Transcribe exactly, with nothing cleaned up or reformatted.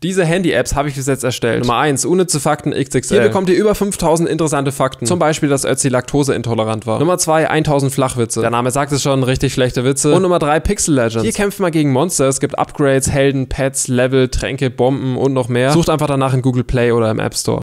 Diese Handy-Apps habe ich bis jetzt erstellt. Nummer eins, unnütze Fakten X X L. Hier bekommt ihr über fünftausend interessante Fakten. Zum Beispiel, dass Ötzi laktoseintolerant war. Nummer zwei, tausend Flachwitze. Der Name sagt es schon, richtig schlechte Witze. Und Nummer drei, Pixel Legends. Hier kämpft man gegen Monster. Es gibt Upgrades, Helden, Pets, Level, Tränke, Bomben und noch mehr. Sucht einfach danach in Google Play oder im App Store.